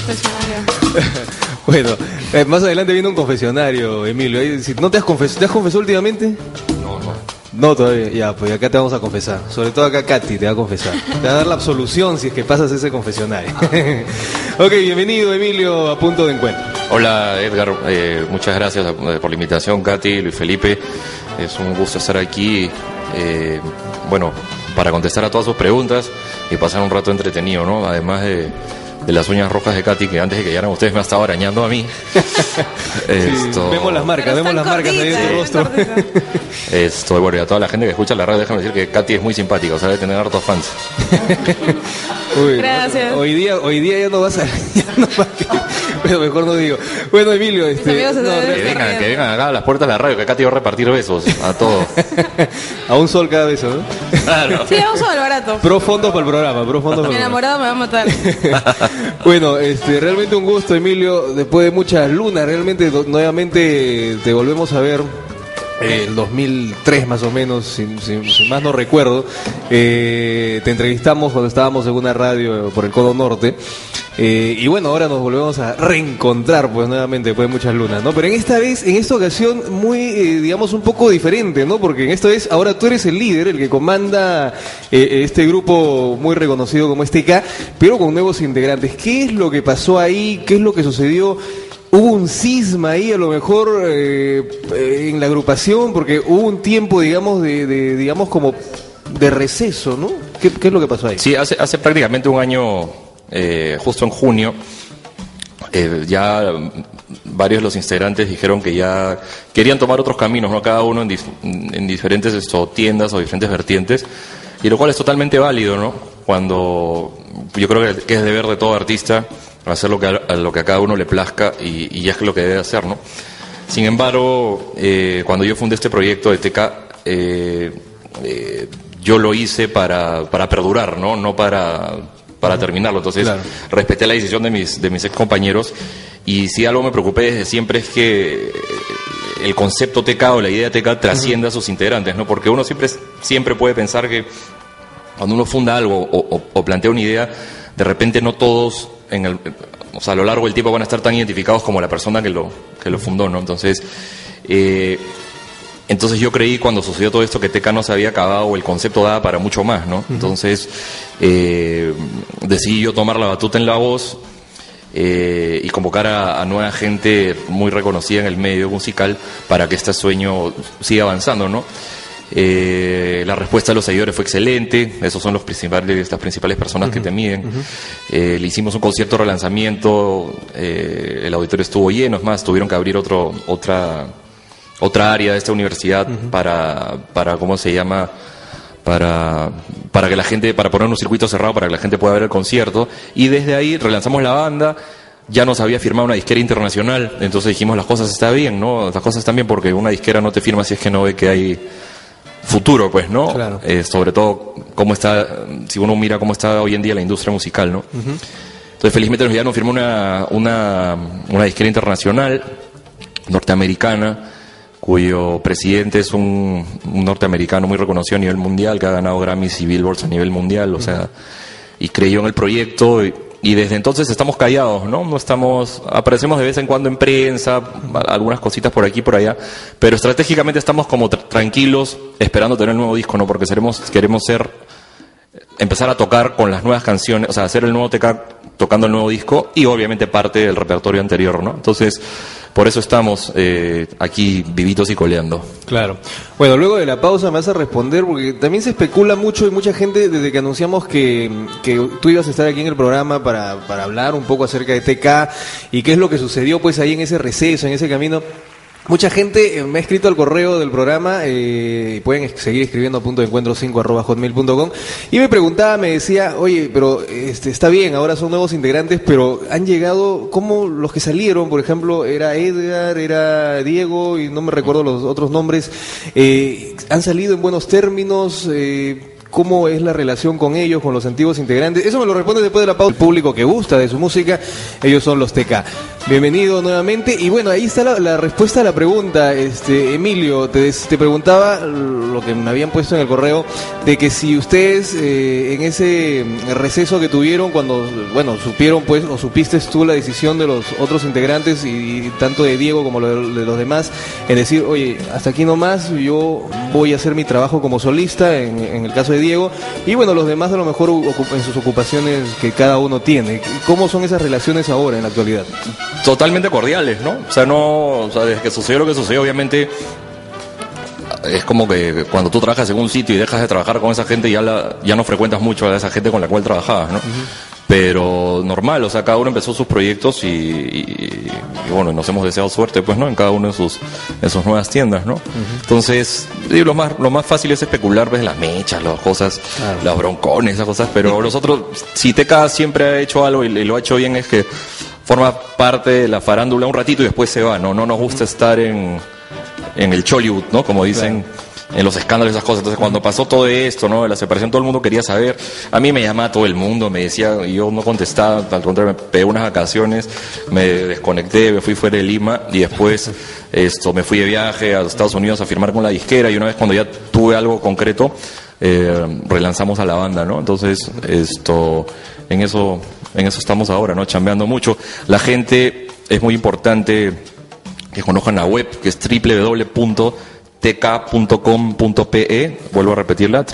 confesionario. Bueno, más adelante viene un confesionario, Emilio. ¿No te has confesado últimamente? No, todavía. Ya, pues acá te vamos a confesar. Sobre todo acá Katy te va a confesar. Te va a dar la absolución si es que pasas ese confesionario. Ok, bienvenido, Emilio, a Punto de Encuentro. Hola, Edgar. Muchas gracias por la invitación, Katy, Luis Felipe. Es un gusto estar aquí. Bueno, para contestar a todas sus preguntas y pasar un rato entretenido, ¿no? Además de las uñas rojas de Katy, que antes de que llegaran ustedes me ha estado arañando a mí. Vemos las marcas ahí en tu rostro. Bueno, y a toda la gente que escucha la radio, déjame decir que Katy es muy simpática, o sea, debe tener hartos fans. Uy, gracias. Hoy día ya no vas a... Pero mejor no digo. Bueno, Emilio, que vengan acá a las puertas de la radio, que Katy va a repartir besos a todos. A un sol cada beso, ¿no? Claro. Sí, a un sol, barato. Pro fondos para el programa, Mi enamorado me va a matar. Bueno, realmente un gusto, Emilio. Después de muchas lunas, realmente nuevamente te volvemos a ver. El 2003 más o menos, si más no recuerdo, te entrevistamos cuando estábamos en una radio por el Codo Norte, y bueno, ahora nos volvemos a reencontrar pues nuevamente después de muchas lunas, ¿no? Pero en esta ocasión muy, digamos, un poco diferente, ¿no? Porque en esta vez, ahora tú eres el líder, el que comanda este grupo muy reconocido como TK, pero con nuevos integrantes. ¿Qué es lo que pasó ahí? ¿Qué es lo que sucedió? ¿Hubo un cisma ahí a lo mejor en la agrupación? Porque hubo un tiempo, digamos, digamos como de receso, ¿no? ¿Qué es lo que pasó ahí? Sí, hace prácticamente un año, justo en junio, ya varios de los integrantes dijeron que ya querían tomar otros caminos, ¿no? Cada uno en diferentes tiendas o diferentes vertientes, y lo cual es totalmente válido, ¿no? Cuando yo creo que es deber de todo artista hacer lo que a cada uno le plazca y ya es lo que debe hacer, ¿no? Sin embargo, cuando yo fundé este proyecto de TK, yo lo hice para perdurar, no para terminarlo. Entonces, claro, respeté la decisión de mis ex compañeros, y si algo me preocupé desde siempre es que el concepto TK o la idea TK trascienda a sus integrantes, ¿no? Porque uno siempre puede pensar que cuando uno funda algo o plantea una idea, de repente no todos a lo largo del tiempo van a estar tan identificados como la persona que lo fundó, ¿no? Entonces yo creí, cuando sucedió todo esto, que TK no se había acabado, o el concepto daba para mucho más, ¿no? Entonces decidí yo tomar la batuta en la voz y convocar a nueva gente muy reconocida en el medio musical para que este sueño siga avanzando, ¿no? La respuesta de los seguidores fue excelente. Esos son las principales personas que te miden. Le hicimos un concierto de relanzamiento, el auditorio estuvo lleno, es más, tuvieron que abrir otra área de esta universidad para ¿cómo se llama? Para que la gente, para poner un circuito cerrado para que la gente pueda ver el concierto, y desde ahí relanzamos la banda. Ya nos había firmado una disquera internacional, entonces dijimos, las cosas están bien, ¿no? Las cosas están bien, porque una disquera no te firma si es que no ve que hay futuro, pues, ¿no? Claro. Sobre todo si uno mira cómo está hoy en día la industria musical, ¿no? Entonces, felizmente ya nos firmó una disquera internacional norteamericana, cuyo presidente es un norteamericano muy reconocido a nivel mundial, que ha ganado Grammys y Billboards a nivel mundial, o sea, y creyó en el proyecto, y desde entonces estamos callados, ¿no? Aparecemos de vez en cuando en prensa, algunas cositas por aquí y por allá, pero estratégicamente estamos como tranquilos, esperando tener el nuevo disco, ¿no? Porque queremos empezar a tocar con las nuevas canciones, o sea, hacer el nuevo TK tocando el nuevo disco, y obviamente parte del repertorio anterior, ¿no? Entonces, por eso estamos aquí vivitos y coleando. Claro. Bueno, luego de la pausa me vas a responder, porque también se especula mucho, y mucha gente, desde que anunciamos que tú ibas a estar aquí en el programa para hablar un poco acerca de TK y qué es lo que sucedió pues ahí en ese receso, en ese camino. Mucha gente me ha escrito al correo del programa, pueden seguir escribiendo a puntodencuentro5@hotmail.com, y me preguntaba, me decía, oye, pero está bien, ahora son nuevos integrantes, pero han llegado, como los que salieron, por ejemplo, era Edgar, era Diego, y no me recuerdo los otros nombres, han salido en buenos términos, cómo es la relación con ellos, con los antiguos integrantes. Eso me lo responde después de la pausa. El público que gusta de su música, ellos son los TK. Bienvenido nuevamente. Y bueno, ahí está la respuesta a la pregunta. Emilio, te preguntaba lo que me habían puesto en el correo, de que si ustedes en ese receso que tuvieron cuando, bueno, supieron pues, o supiste tú la decisión de los otros integrantes y tanto de Diego como de los demás, en decir, oye, hasta aquí nomás, yo voy a hacer mi trabajo como solista, en el caso de Diego, y bueno, los demás a lo mejor en sus ocupaciones que cada uno tiene. ¿Cómo son esas relaciones ahora en la actualidad? Totalmente cordiales, ¿no? O sea, desde que sucedió lo que sucedió, obviamente es como que cuando tú trabajas en un sitio y dejas de trabajar con esa gente, ya no frecuentas mucho a esa gente con la cual trabajabas, ¿no? Pero normal, o sea, cada uno empezó sus proyectos y bueno, nos hemos deseado suerte, pues, ¿no? En cada uno en sus nuevas tiendas, ¿no? Entonces, lo más fácil es especular, ves, las mechas, las cosas, los broncones, esas cosas, pero los otros, si TK siempre ha hecho algo y lo ha hecho bien, es que forma parte de la farándula un ratito y después se va, ¿no? No nos gusta estar en el Chollywood, ¿no? Como dicen, en los escándalos y esas cosas. Entonces, cuando pasó todo esto, ¿no? La separación, todo el mundo quería saber. A mí me llamaba todo el mundo, me decía, y yo no contestaba, al contrario, me pegué unas vacaciones, me desconecté, me fui fuera de Lima y después me fui de viaje a los Estados Unidos a firmar con la disquera y una vez cuando ya tuve algo concreto, relanzamos a la banda, ¿no? Entonces, en eso estamos ahora, ¿no? Chambeando mucho. La gente, es muy importante que conozcan la web, que es www.tk.com.pe, vuelvo a repetirla,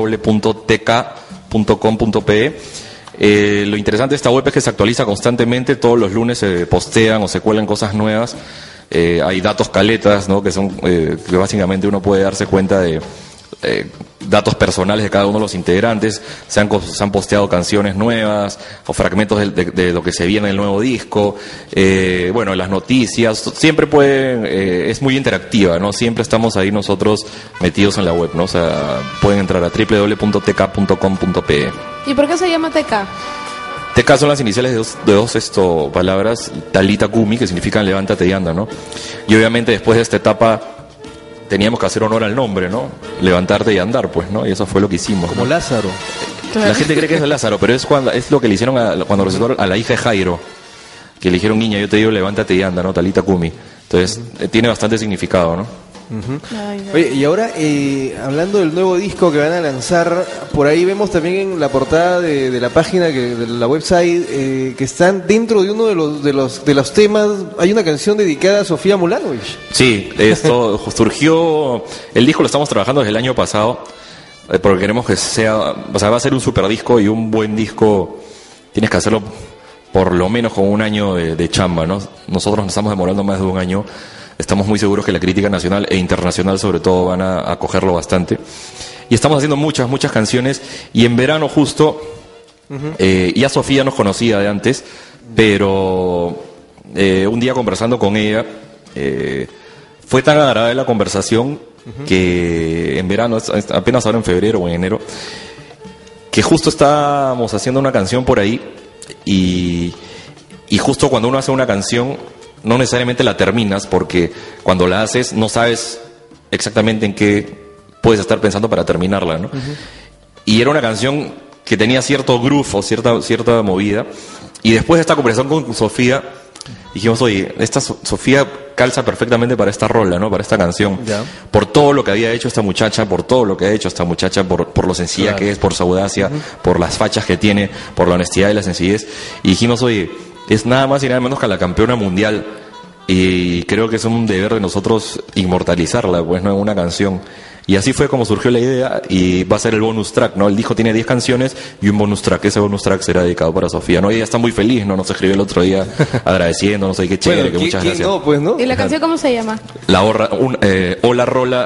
www.tk.com.pe. Lo interesante de esta web es que se actualiza constantemente, todos los lunes se postean o se cuelan cosas nuevas, hay datos caletas, ¿no? Que son que básicamente uno puede darse cuenta de datos personales de cada uno de los integrantes. Se han posteado canciones nuevas o fragmentos de lo que se viene en el nuevo disco, bueno, las noticias, siempre es muy interactiva, ¿no? Siempre estamos ahí nosotros metidos en la web, ¿no? O sea, pueden entrar a www.tk.com.pe. ¿Y por qué se llama TK? TK son las iniciales de dos palabras, Talita Kumi, que significan levántate y anda, ¿no? Y obviamente después de esta etapa teníamos que hacer honor al nombre, ¿no? Levantarte y andar, pues, ¿no? Y eso fue lo que hicimos. Como, ¿no? Lázaro. La gente cree que es Lázaro, pero es lo que le hicieron cuando recetó a la hija de Jairo, que le dijeron, niña, yo te digo levántate y anda, ¿no? Talita Kumi. Entonces, tiene bastante significado, ¿no? Oye, y ahora, hablando del nuevo disco que van a lanzar, por ahí vemos también en la portada de la página, de la website, que están dentro de uno de los temas, hay una canción dedicada a Sofía Mulanovich. Sí, esto surgió, el disco lo estamos trabajando desde el año pasado, porque queremos que sea, o sea, va a ser un super disco, y un buen disco tienes que hacerlo por lo menos con un año de chamba, ¿no? Nosotros nos estamos demorando más de un año. Estamos muy seguros que la crítica nacional e internacional sobre todo van a acogerlo bastante. Y estamos haciendo muchas canciones. Y en verano justo, ya Sofía nos conocía de antes, pero un día conversando con ella, fue tan agradable la conversación que en verano, apenas ahora en febrero o en enero, que justo estábamos haciendo una canción por ahí y justo cuando uno hace una canción no necesariamente la terminas, porque cuando la haces no sabes exactamente en qué puedes estar pensando para terminarla, ¿no? Y era una canción que tenía cierto groove o cierta movida, y después de esta conversación con Sofía dijimos, oye, esta Sofía calza perfectamente para esta rola, ¿no? Para esta canción. Ya. Por todo lo que había hecho esta muchacha, por lo sencilla que es, por su audacia, por las fachas que tiene, por la honestidad y la sencillez. Y dijimos, oye, es nada más y nada menos que la campeona mundial, y creo que es un deber de nosotros inmortalizarla, pues, ¿no? En una canción. Y así fue como surgió la idea, y va a ser el bonus track, ¿no? El disco tiene 10 canciones y un bonus track. Ese bonus track será dedicado para Sofía, ¿no? Ella está muy feliz, ¿no? Nos escribió el otro día agradeciendo, no sé qué chévere, bueno, que muchas gracias. No, pues, ¿no? ¿Y la canción cómo se llama? La Ola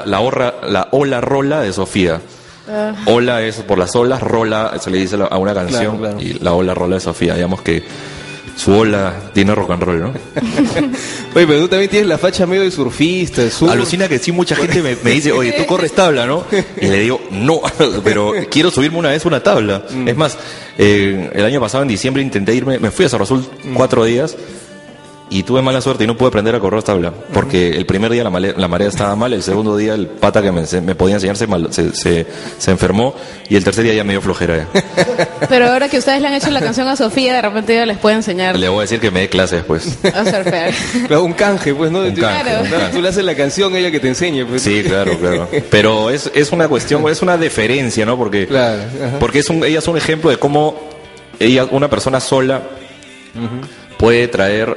Rola de Sofía. Ola es por las olas, rola se le dice a una canción, claro. Y la Ola Rola de Sofía, digamos que su ola tiene rock and roll, ¿no? Oye, pero tú también tienes la facha medio de surfista, de surf. Alucina que sí, mucha gente me dice, oye, tú corres tabla, ¿no? Y le digo, no, pero quiero subirme una vez una tabla. Es más, el año pasado, en diciembre, intenté irme, me fui a Cerro Azul 4 días, y tuve mala suerte y no pude aprender a correr tabla, porque el primer día la marea estaba mal, el segundo día el pata que me podía enseñar se enfermó, y el tercer día ya me dio flojera. Pero ahora que ustedes le han hecho la canción a Sofía, de repente ella les puede enseñar Le voy a decir que me dé clase después. a surfear. Claro, un canje, pues, ¿no? Un canje, Claro. un canje. Tú le haces la canción, ella que te enseñe, pues. Sí, claro. Pero es una cuestión, es una deferencia, ¿no? Porque, Claro, ajá. porque ella es un ejemplo de cómo una persona sola puede traer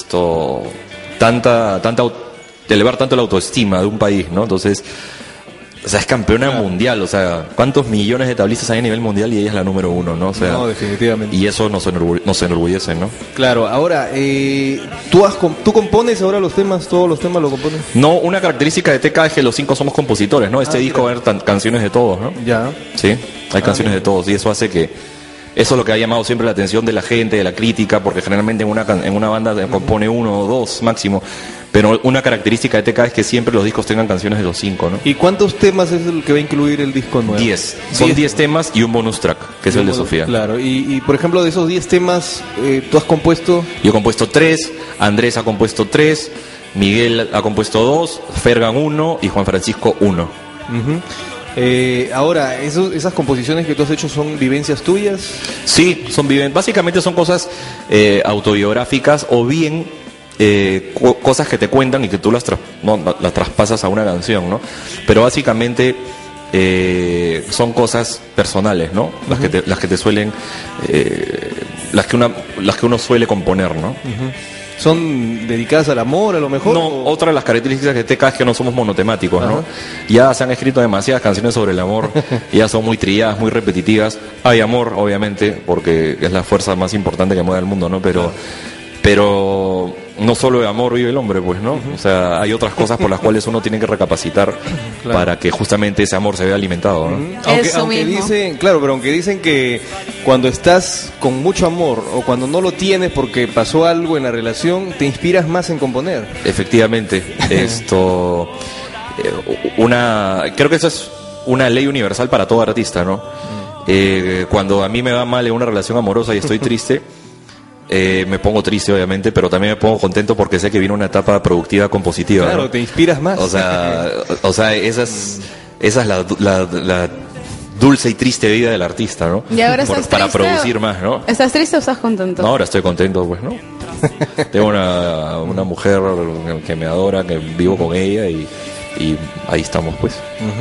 elevar tanto la autoestima de un país, ¿no? Entonces, o sea, es campeona mundial, o sea, ¿cuántos millones de tablistas hay a nivel mundial y ella es la número 1, ¿no? O sea, No, definitivamente. y eso nos enorgullece, ¿no? Claro, ahora, ¿tú compones ahora los temas? ¿Todos los temas lo compones? No, una característica de TK es que los 5 somos compositores, ¿no? Este disco va a haber canciones de todos, ¿no? Ya. Sí, hay canciones de todos, y eso hace que... Eso es lo que ha llamado siempre la atención de la gente, de la crítica, porque generalmente en una banda compone 1 o 2 máximo, pero una característica de TK es que siempre los discos tengan canciones de los 5, ¿no? ¿Y cuántos temas es el que va a incluir el disco nuevo? 10. Son 10 temas y un bonus track, que es el de Sofía. Claro, y por ejemplo, de esos 10 temas, ¿tú has compuesto? Yo he compuesto 3, Andrés ha compuesto 3, Miguel ha compuesto 2, Fergan 1 y Juan Francisco 1. Ujú. Ahora, esas composiciones que tú has hecho son vivencias tuyas. Sí, básicamente son cosas autobiográficas o bien cosas que te cuentan y que tú las traspasas a una canción, ¿no? Pero básicamente son cosas personales, ¿no? Las que te suelen, las que uno suele componer, ¿no? ¿Son dedicadas al amor, a lo mejor? No, otra de las características de TK es que no somos monotemáticos, ¿no? Ajá. Ya se han escrito demasiadas canciones sobre el amor, ya son muy trilladas, muy repetitivas. Hay amor, obviamente, porque es la fuerza más importante que mueve el mundo, ¿no? Pero no solo de amor vive el hombre, pues, ¿no? O sea, hay otras cosas por las cuales uno tiene que recapacitar para que justamente ese amor se vea alimentado, ¿no? Eso Aunque mismo. dicen, claro, pero aunque dicen que cuando estás con mucho amor o cuando no lo tienes porque pasó algo en la relación, te inspiras más en componer. Efectivamente, creo que esa es una ley universal para todo artista, ¿no? Cuando a mí me va mal en una relación amorosa y estoy triste, me pongo triste, obviamente, pero también me pongo contento porque sé que viene una etapa productiva compositiva. Claro, ¿no? te inspiras más. O sea, esa es la dulce y triste vida del artista, ¿no? Y ahora estás Para triste, producir más, ¿no? ¿Estás triste o estás contento? No, ahora estoy contento, pues, ¿no? Tengo una mujer que me adora, que vivo con ella y ahí estamos, pues.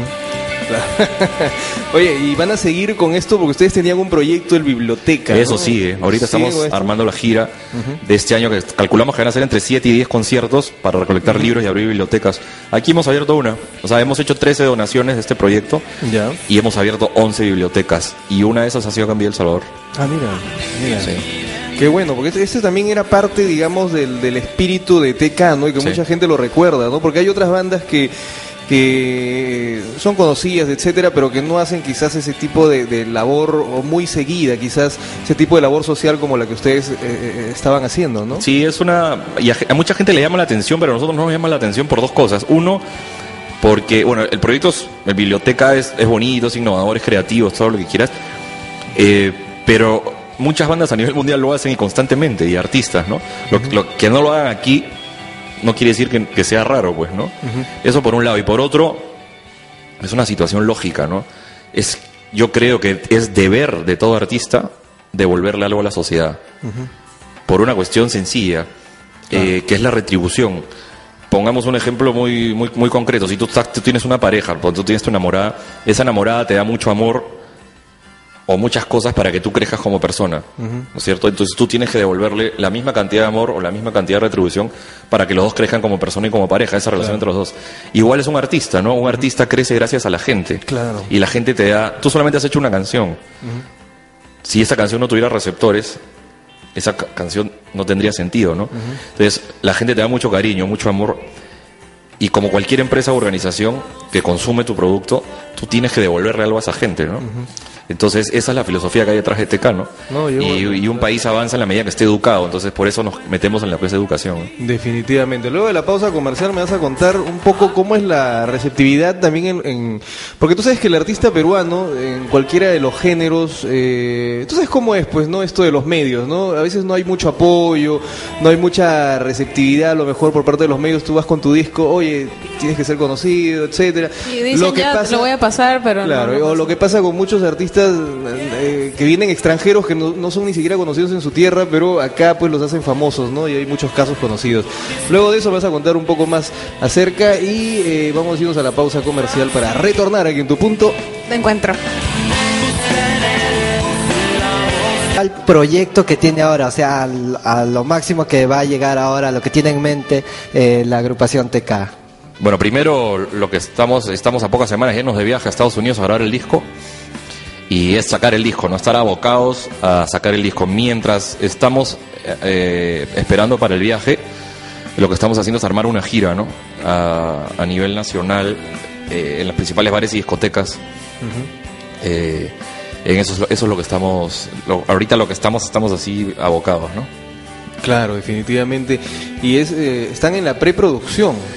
Oye, ¿y van a seguir con esto? Porque ustedes tenían un proyecto, el Biblioteca, ¿no? Eso sigue. Ahorita estamos ¿Sigue esto? armando la gira de este año, que calculamos que van a ser entre 7 y 10 conciertos para recolectar libros y abrir bibliotecas. Aquí hemos abierto una. O sea, hemos hecho 13 donaciones de este proyecto Ya. y hemos abierto 11 bibliotecas. Y una de esas ha sido acá en Villa El Salvador. Ah, mira. Sí. Qué bueno, porque este también era parte, digamos, del espíritu de TK, ¿no? Y que Sí. mucha gente lo recuerda, ¿no? Porque hay otras bandas que son conocidas, etcétera, pero que no hacen quizás ese tipo de labor, o muy seguida, quizás ese tipo de labor social como la que ustedes estaban haciendo, ¿no? Sí, y a mucha gente le llama la atención, pero a nosotros nos llama la atención por dos cosas. Uno, porque, bueno, el proyecto, el Biblioteca es bonito, es innovador, es creativo, es todo lo que quieras, pero muchas bandas a nivel mundial lo hacen y constantemente, y artistas, ¿no? Lo que no lo hagan aquí no quiere decir que sea raro, pues, ¿no? Eso por un lado. Y por otro, es una situación lógica, ¿no? Yo creo que es deber de todo artista devolverle algo a la sociedad. Por una cuestión sencilla, que es la retribución. Pongamos un ejemplo muy, muy, muy concreto. Si tú tienes una pareja, cuando tú tienes tu enamorada, esa enamorada te da mucho amor o muchas cosas para que tú crezcas como persona, ¿no es cierto? Entonces tú tienes que devolverle la misma cantidad de amor o la misma cantidad de retribución para que los dos crezcan como persona y como pareja, esa relación entre los dos. Igual es un artista, ¿no? Un artista crece gracias a la gente. Claro. Y la gente te da... Tú solamente has hecho una canción. Si esa canción no tuviera receptores, esa canción no tendría sentido, ¿no? Entonces la gente te da mucho cariño, mucho amor, y como cualquier empresa o organización que consume tu producto, tú tienes que devolverle algo a esa gente, ¿no? Entonces, esa es la filosofía que hay detrás de TK, ¿no? No, y un país avanza en la medida que esté educado, entonces por eso nos metemos en la de educación, ¿no? Definitivamente. Luego de la pausa comercial me vas a contar un poco cómo es la receptividad también porque tú sabes que el artista peruano, en cualquiera de los géneros, tú sabes cómo es, pues, ¿no? Esto de los medios, ¿no? A veces no hay mucho apoyo, no hay mucha receptividad, a lo mejor por parte de los medios tú vas con tu disco, oye, tienes que ser conocido, etcétera. Y dicen, lo que ya pasa, lo voy a pasar, pero claro, no o lo que pasa con muchos artistas que vienen extranjeros que no son ni siquiera conocidos en su tierra, pero acá pues los hacen famosos, ¿no? Y hay muchos casos conocidos. Luego de eso me vas a contar un poco más acerca y vamos a irnos a la pausa comercial para retornar aquí en tu punto de encuentro. Al proyecto que tiene ahora, o sea, a lo máximo que va a llegar ahora, lo que tiene en mente la agrupación TK. Bueno, primero lo que estamos a pocas semanas llenos de viaje a Estados Unidos a grabar el disco. Y es sacar el disco, no estar abocados a sacar el disco. Mientras estamos esperando para el viaje, lo que estamos haciendo es armar una gira, ¿no? A nivel nacional, en los principales bares y discotecas. En eso es lo que estamos, ahorita lo que estamos así abocados, ¿no? Claro, definitivamente. Y están en la preproducción.